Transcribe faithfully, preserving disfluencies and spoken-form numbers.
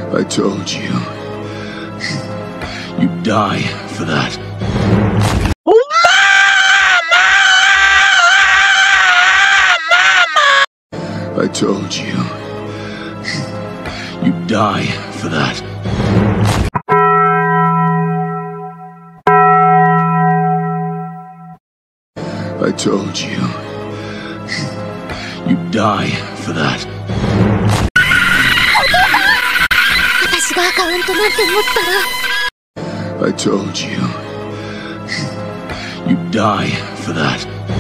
I told you. You die for that. I told you. You die for that. I told you. You die for that. 私がアカウントなんて持ったら I told you. You die for that.